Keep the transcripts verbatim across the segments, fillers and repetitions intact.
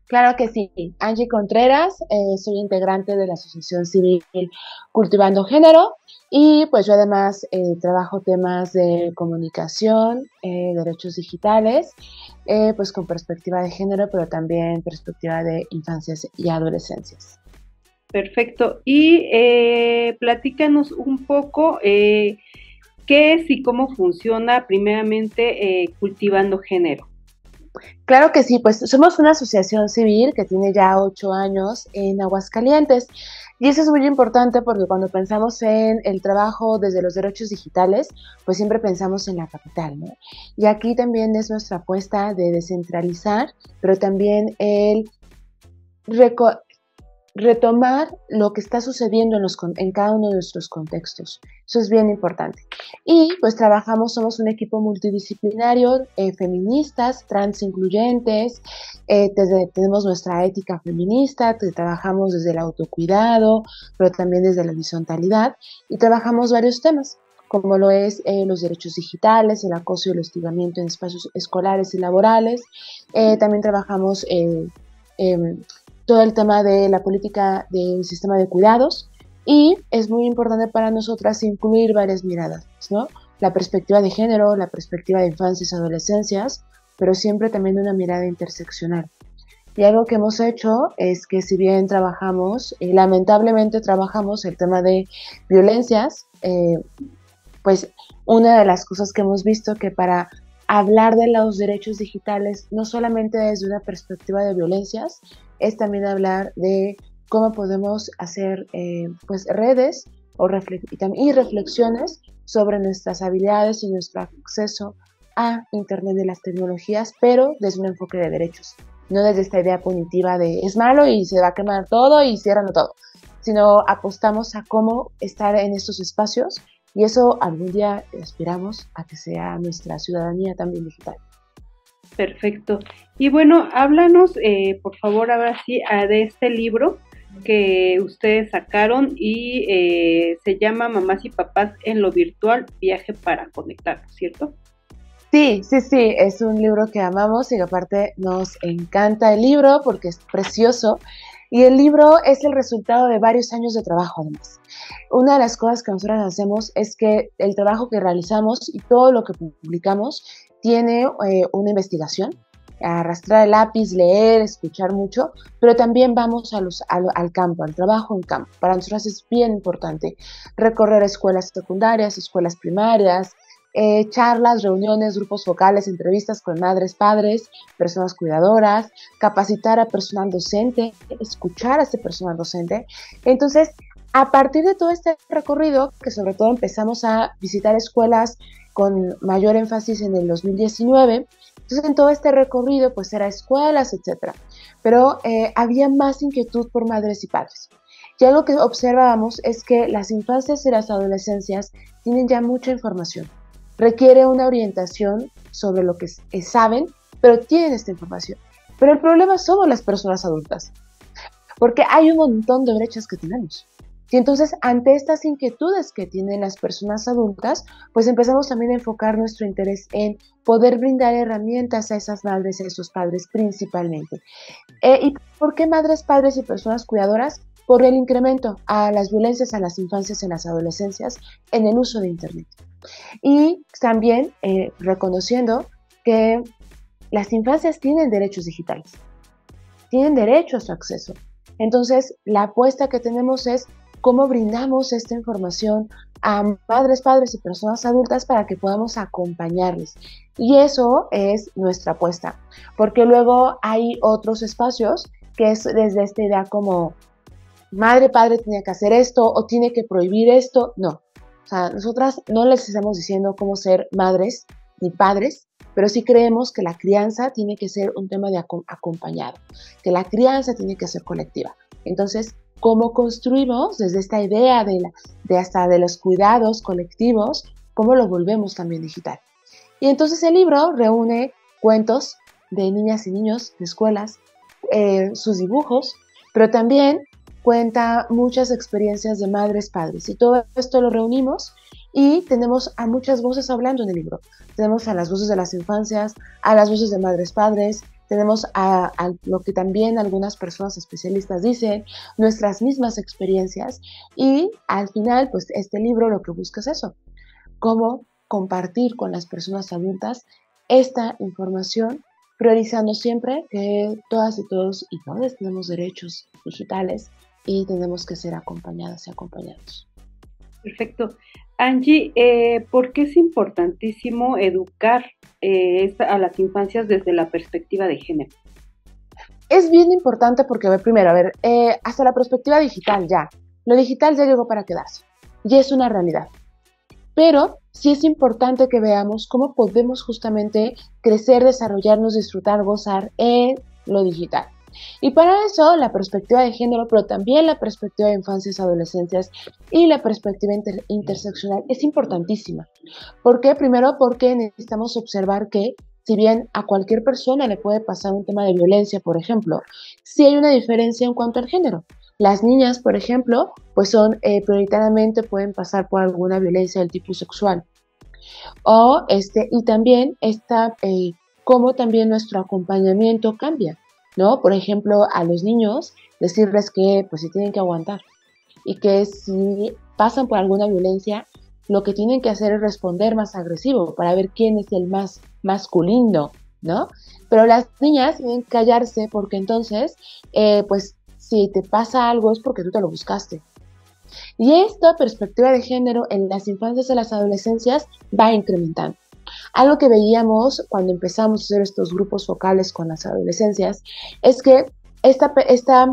Claro que sí, Angie Contreras, eh, soy integrante de la Asociación Civil Cultivando Género y pues yo además eh, trabajo temas de comunicación, eh, derechos digitales, eh, pues con perspectiva de género, pero también perspectiva de infancias y adolescencias. Perfecto. Y eh, platícanos un poco eh, qué es y cómo funciona primeramente eh, Cultivando Género. Claro que sí, pues somos una asociación civil que tiene ya ocho años en Aguascalientes y eso es muy importante porque cuando pensamos en el trabajo desde los derechos digitales, pues siempre pensamos en la capital, ¿no? Y aquí también es nuestra apuesta de descentralizar, pero también el reco retomar lo que está sucediendo en, los, en cada uno de nuestros contextos. Eso es bien importante. Y pues trabajamos, somos un equipo multidisciplinario, eh, feministas, trans incluyentes, eh, desde, tenemos nuestra ética feminista, que trabajamos desde el autocuidado, pero también desde la horizontalidad, y trabajamos varios temas como lo es eh, los derechos digitales, el acoso y el hostigamiento en espacios escolares y laborales. Eh, también trabajamos eh, eh, todo el tema de la política del sistema de cuidados y es muy importante para nosotras incluir varias miradas, ¿no? La perspectiva de género, la perspectiva de infancias y adolescencias, pero siempre también una mirada interseccional. Y algo que hemos hecho es que si bien trabajamos, y lamentablemente trabajamos el tema de violencias, eh, pues una de las cosas que hemos visto que para hablar de los derechos digitales no solamente desde una perspectiva de violencias, es también hablar de cómo podemos hacer eh, pues redes o refle y, y reflexiones sobre nuestras habilidades y nuestro acceso a Internet de las tecnologías, pero desde un enfoque de derechos, no desde esta idea punitiva de es malo y se va a quemar todo y ciérralo todo, sino apostamos a cómo estar en estos espacios y eso algún día aspiramos a que sea nuestra ciudadanía también digital. Perfecto. Y bueno, háblanos, eh, por favor, ahora sí, de este libro que ustedes sacaron y eh, se llama Mamás y Papás en lo Virtual, Viaje para Conectarnos, ¿cierto? Sí, sí, sí, es un libro que amamos y aparte nos encanta el libro porque es precioso y el libro es el resultado de varios años de trabajo además. Una de las cosas que nosotros hacemos es que el trabajo que realizamos y todo lo que publicamos tiene eh, una investigación, arrastrar el lápiz, leer, escuchar mucho, pero también vamos a los, a, al campo, al trabajo en campo. Para nosotros es bien importante recorrer escuelas secundarias, escuelas primarias, eh, charlas, reuniones, grupos focales, entrevistas con madres, padres, personas cuidadoras, capacitar a personal docente, escuchar a ese personal docente. Entonces, a partir de todo este recorrido, que sobre todo empezamos a visitar escuelas con mayor énfasis en el dos mil diecinueve, entonces en todo este recorrido pues era escuelas, etcétera. Pero eh, había más inquietud por madres y padres. Y algo que observábamos es que las infancias y las adolescencias tienen ya mucha información. Requiere una orientación sobre lo que saben, pero tienen esta información. Pero el problema somos las personas adultas, porque hay un montón de brechas que tenemos. Y entonces, ante estas inquietudes que tienen las personas adultas, pues empezamos también a enfocar nuestro interés en poder brindar herramientas a esas madres y a esos padres principalmente. Eh, ¿Y por qué madres, padres y personas cuidadoras? Por el incremento a las violencias a las infancias y las adolescencias en el uso de Internet. Y también eh, reconociendo que las infancias tienen derechos digitales, tienen derecho a su acceso. Entonces, la apuesta que tenemos es cómo brindamos esta información a madres, padres y personas adultas para que podamos acompañarles. Y eso es nuestra apuesta, porque luego hay otros espacios que es desde esta idea como madre, padre tiene que hacer esto o tiene que prohibir esto. No, o sea, nosotras no les estamos diciendo cómo ser madres ni padres, pero sí creemos que la crianza tiene que ser un tema de acompañado, que la crianza tiene que ser colectiva. Entonces, ¿cómo construimos desde esta idea de, la, de hasta de los cuidados colectivos, cómo lo volvemos también digital? Y entonces el libro reúne cuentos de niñas y niños de escuelas, eh, sus dibujos, pero también cuenta muchas experiencias de madres, padres, y todo esto lo reunimos y tenemos a muchas voces hablando en el libro. Tenemos a las voces de las infancias, a las voces de madres, padres, tenemos a, a lo que también algunas personas especialistas dicen, nuestras mismas experiencias, y al final, pues este libro lo que busca es eso, cómo compartir con las personas adultas esta información, priorizando siempre que todas y todos y todas tenemos derechos digitales y tenemos que ser acompañadas y acompañados. Perfecto. Angie, eh, ¿por qué es importantísimo educar eh, a las infancias desde la perspectiva de género? Es bien importante porque, a ver, primero, a ver, eh, hasta la perspectiva digital ya. Lo digital ya llegó para quedarse. Ya es una realidad. Pero sí es importante que veamos cómo podemos justamente crecer, desarrollarnos, disfrutar, gozar en lo digital. Y para eso la perspectiva de género, pero también la perspectiva de infancias y adolescencias y la perspectiva inter interseccional es importantísima. ¿Por qué? Primero porque necesitamos observar que si bien a cualquier persona le puede pasar un tema de violencia, por ejemplo, sí hay una diferencia en cuanto al género. Las niñas, por ejemplo, pues son eh, prioritariamente pueden pasar por alguna violencia del tipo sexual. O este, y también está eh, cómo también nuestro acompañamiento cambia, ¿no? Por ejemplo, a los niños decirles que pues se tienen que aguantar y que si pasan por alguna violencia, lo que tienen que hacer es responder más agresivo para ver quién es el más masculino, ¿no? Pero las niñas deben callarse porque entonces, eh, pues si te pasa algo es porque tú te lo buscaste. Y esta perspectiva de género en las infancias y las adolescencias va incrementando. Algo que veíamos cuando empezamos a hacer estos grupos focales con las adolescencias es que esta, esta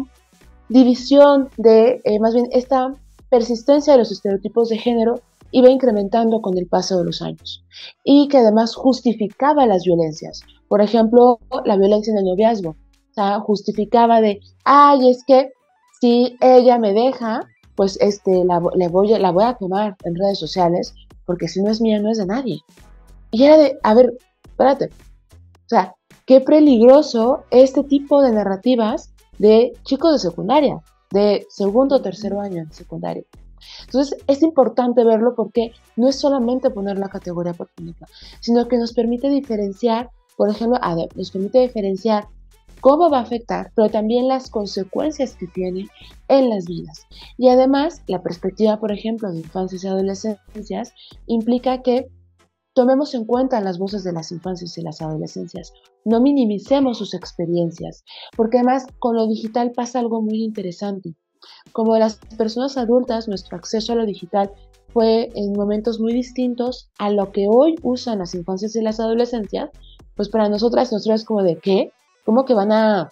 división de, eh, más bien esta persistencia de los estereotipos de género iba incrementando con el paso de los años y que además justificaba las violencias. Por ejemplo, la violencia en el noviazgo. O sea, justificaba de, ay, es que si ella me deja, pues este, la, le voy, la voy a quemar en redes sociales, porque si no es mía, no es de nadie. Y era de, a ver, espérate, o sea, qué peligroso este tipo de narrativas de chicos de secundaria, de segundo o tercero año de secundaria. Entonces es importante verlo porque no es solamente poner la categoría por ponerla, sino que nos permite diferenciar, por ejemplo, a ver, nos permite diferenciar cómo va a afectar, pero también las consecuencias que tiene en las vidas. Y además, la perspectiva, por ejemplo, de infancias y adolescencias implica que tomemos en cuenta las voces de las infancias y las adolescencias, no minimicemos sus experiencias, porque además con lo digital pasa algo muy interesante. Como las personas adultas, nuestro acceso a lo digital fue en momentos muy distintos a lo que hoy usan las infancias y las adolescencias, pues para nosotras, nosotros es como de ¿qué? ¿Cómo que van a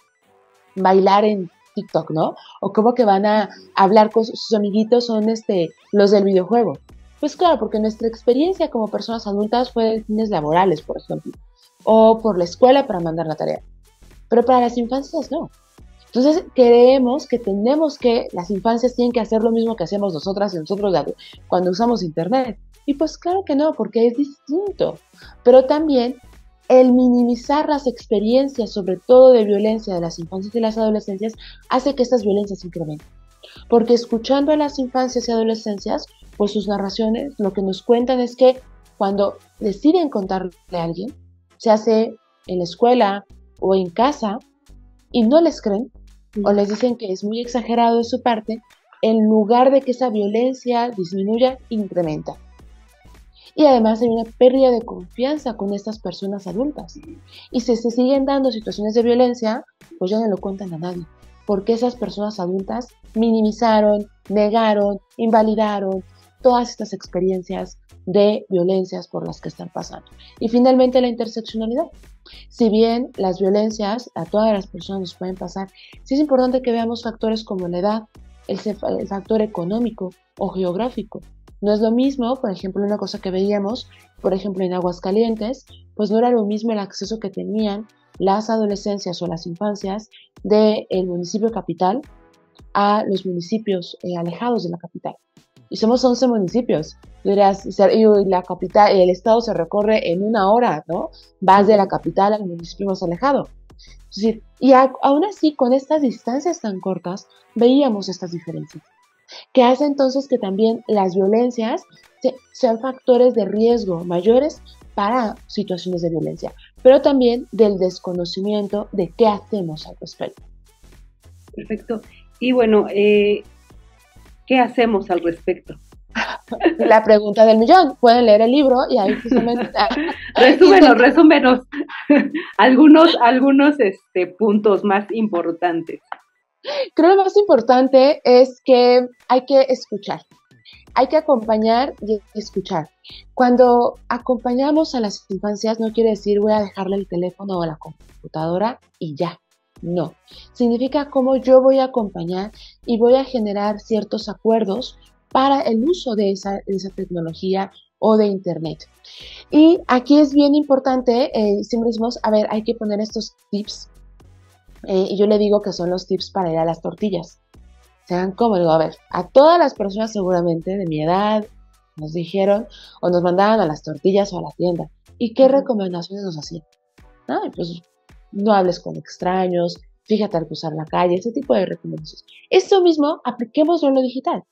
bailar en TikTok, no? O cómo que van a hablar con sus amiguitos, son este, los del videojuego. Pues claro, porque nuestra experiencia como personas adultas fue de fines laborales, por ejemplo, o por la escuela para mandar la tarea. Pero para las infancias no. Entonces creemos que tenemos que, las infancias tienen que hacer lo mismo que hacemos nosotras y nosotros cuando usamos internet. Y pues claro que no, porque es distinto. Pero también el minimizar las experiencias, sobre todo de violencia de las infancias y las adolescencias, hace que estas violencias incrementen. Porque escuchando a las infancias y adolescencias, pues sus narraciones, lo que nos cuentan es que cuando deciden contarle a alguien, se hace en la escuela o en casa, y no les creen, o les dicen que es muy exagerado de su parte, en lugar de que esa violencia disminuya, incrementa. Y además hay una pérdida de confianza con estas personas adultas. Y si se siguen dando situaciones de violencia, pues ya no lo cuentan a nadie. Porque esas personas adultas minimizaron, negaron, invalidaron todas estas experiencias de violencias por las que están pasando. Y finalmente la interseccionalidad. Si bien las violencias a todas las personas nos pueden pasar, sí es importante que veamos factores como la edad, el, el factor económico o geográfico. No es lo mismo, por ejemplo, una cosa que veíamos, por ejemplo, en Aguascalientes, pues no era lo mismo el acceso que tenían las adolescencias o las infancias del municipio capital a los municipios eh, alejados de la capital. Y somos once municipios. Dirás, y la capital, el estado se recorre en una hora, ¿no? Vas de la capital al municipio más alejado. Es decir, y a, aún así, con estas distancias tan cortas, veíamos estas diferencias, que hace entonces que también las violencias se, sean factores de riesgo mayores para situaciones de violencia. pero también del desconocimiento de qué hacemos al respecto. Perfecto. Y bueno, eh, ¿qué hacemos al respecto? La pregunta del millón. Pueden leer el libro y ahí justamente... resúmenos, resúmenos. algunos, algunos este, puntos más importantes. Creo que lo más importante es que hay que escuchar. Hay que acompañar y escuchar. Cuando acompañamos a las infancias no quiere decir voy a dejarle el teléfono o la computadora y ya. No. Significa cómo yo voy a acompañar y voy a generar ciertos acuerdos para el uso de esa, de esa tecnología o de internet. Y aquí es bien importante, eh, siempre decimos, a ver, hay que poner estos tips. Eh, y yo le digo que son los tips para ir a las tortillas. Sean como, digo, a ver, a todas las personas seguramente de mi edad nos dijeron o nos mandaban a las tortillas o a la tienda. ¿Y qué recomendaciones nos hacían? ¿No? Pues no hables con extraños, fíjate al cruzar la calle, ese tipo de recomendaciones. Eso mismo, apliquémoslo en lo digital.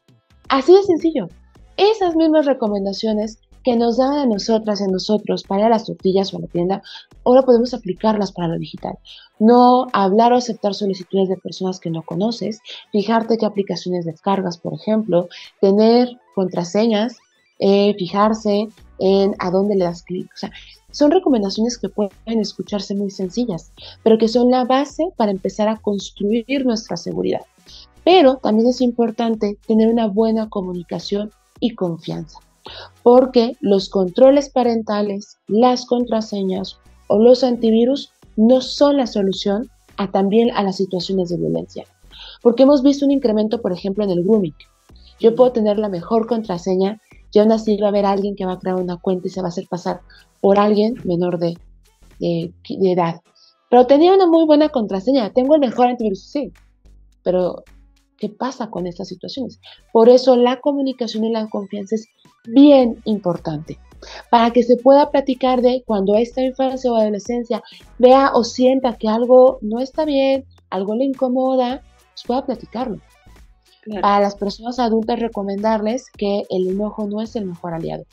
Así de sencillo. Esas mismas recomendaciones que nos dan a nosotras y a nosotros para ir a las tortillas o a la tienda, ahora podemos aplicarlas para lo digital. No hablar o aceptar solicitudes de personas que no conoces, fijarte qué aplicaciones descargas, por ejemplo, tener contraseñas, eh, fijarse en a dónde le das clic. O sea, son recomendaciones que pueden escucharse muy sencillas, pero que son la base para empezar a construir nuestra seguridad. Pero también es importante tener una buena comunicación y confianza, porque los controles parentales, las contraseñas o los antivirus no son la solución a también a las situaciones de violencia. Porque hemos visto un incremento, por ejemplo, en el grooming. Yo puedo tener la mejor contraseña y aún así va a haber alguien que va a crear una cuenta y se va a hacer pasar por alguien menor de, de, de edad. Pero tenía una muy buena contraseña, tengo el mejor antivirus, sí, pero ¿qué pasa con estas situaciones? Por eso la comunicación y la confianza es bien importante, para que se pueda platicar de cuando esta infancia o adolescencia vea o sienta que algo no está bien, algo le incomoda, pues pueda platicarlo. Claro. Para las personas adultas recomendarles que el enojo no es el mejor aliado.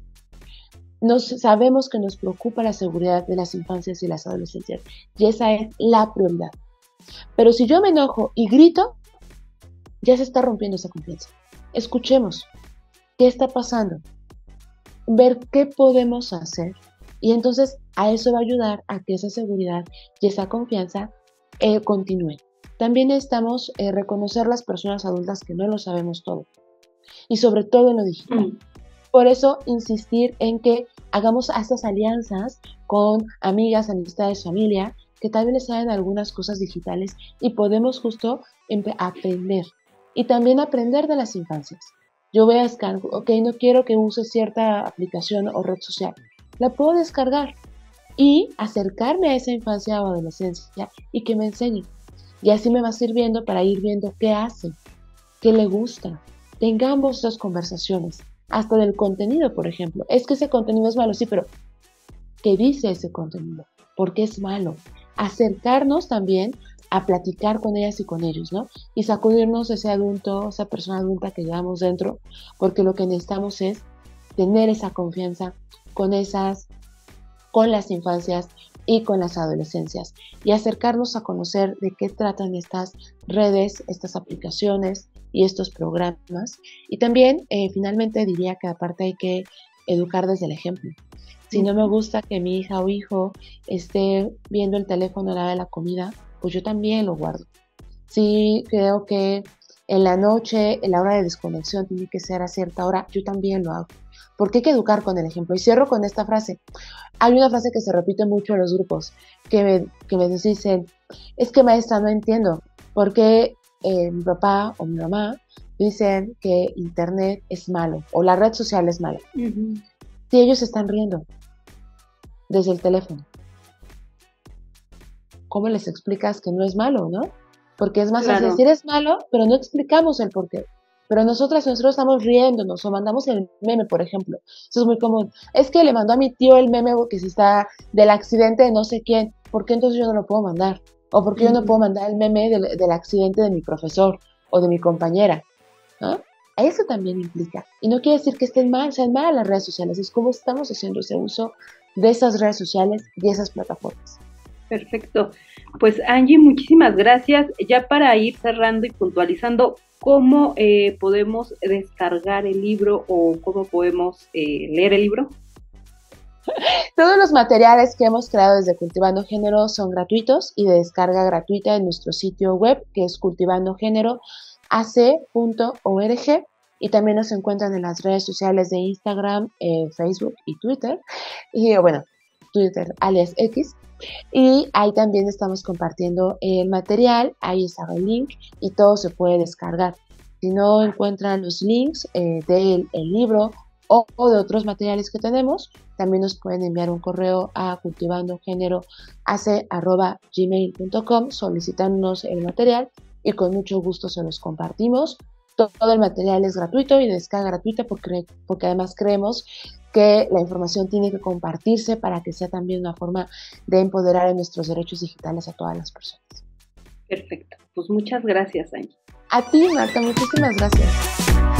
Nos, sabemos que nos preocupa la seguridad de las infancias y las adolescencias y esa es la prioridad. Pero si yo me enojo y grito, ya se está rompiendo esa confianza. Escuchemos qué está pasando, ver qué podemos hacer y entonces a eso va a ayudar a que esa seguridad y esa confianza eh, continúe. También necesitamos eh, reconocer las personas adultas que no lo sabemos todo y sobre todo en lo digital. Mm. Por eso insistir en que hagamos estas alianzas con amigas, amistades, familia, que tal vez les saben algunas cosas digitales y podemos justo aprender. Y también aprender de las infancias. Yo voy a descargar, ok, no quiero que use cierta aplicación o red social. La puedo descargar y acercarme a esa infancia o adolescencia y que me enseñe. Y así me va sirviendo para ir viendo qué hace, qué le gusta. Tengamos estas conversaciones, hasta del contenido, por ejemplo. Es que ese contenido es malo, sí, pero ¿qué dice ese contenido? ¿Por qué es malo? Acercarnos también a platicar con ellas y con ellos, ¿no? Y sacudirnos ese adulto, esa persona adulta que llevamos dentro, porque lo que necesitamos es tener esa confianza con esas, con las infancias y con las adolescencias y acercarnos a conocer de qué tratan estas redes, estas aplicaciones y estos programas. Y también, eh, finalmente diría que aparte hay que educar desde el ejemplo. Si no me gusta que mi hija o hijo esté viendo el teléfono a la hora de la comida, pues yo también lo guardo. Si creo que en la noche, en la hora de desconexión tiene que ser a cierta hora, yo también lo hago. Porque hay que educar con el ejemplo. Y cierro con esta frase. Hay una frase que se repite mucho en los grupos, que me, que me dicen, es que maestra, no entiendo por qué eh, mi papá o mi mamá dicen que internet es malo o la red social es mala. Uh-huh. Si ellos están riendo desde el teléfono, ¿cómo les explicas que no es malo, no? Porque es más fácil decir es malo, pero no explicamos el por qué. Pero nosotras, nosotros estamos riéndonos o mandamos el meme, por ejemplo. Eso es muy común. Es que le mandó a mi tío el meme que si está del accidente de no sé quién. ¿Por qué entonces yo no lo puedo mandar? O porque yo no puedo mandar el meme del, del accidente de mi profesor o de mi compañera, ¿no? Eso también implica. Y no quiere decir que estén mal, sean malas las redes sociales, es cómo estamos haciendo ese uso de esas redes sociales y esas plataformas. Perfecto. Pues Angie, muchísimas gracias. Ya para ir cerrando y puntualizando, ¿cómo eh, podemos descargar el libro o cómo podemos eh, leer el libro? Todos los materiales que hemos creado desde Cultivando Género son gratuitos y de descarga gratuita en nuestro sitio web, que es cultivando género a c punto org, y también nos encuentran en las redes sociales de Instagram, eh, Facebook y Twitter, y bueno, Twitter alias X, y ahí también estamos compartiendo el material, ahí está el link y todo se puede descargar. Si no encuentran los links eh, del el libro o, o de otros materiales que tenemos, también nos pueden enviar un correo a cultivandogéneroac arroba gmail punto com solicitándonos el material y con mucho gusto se los compartimos. Todo el material es gratuito y de descarga gratuita porque, porque además creemos que la información tiene que compartirse para que sea también una forma de empoderar en nuestros derechos digitales a todas las personas. Perfecto. Pues muchas gracias, Angie. A ti, Marta, muchísimas gracias.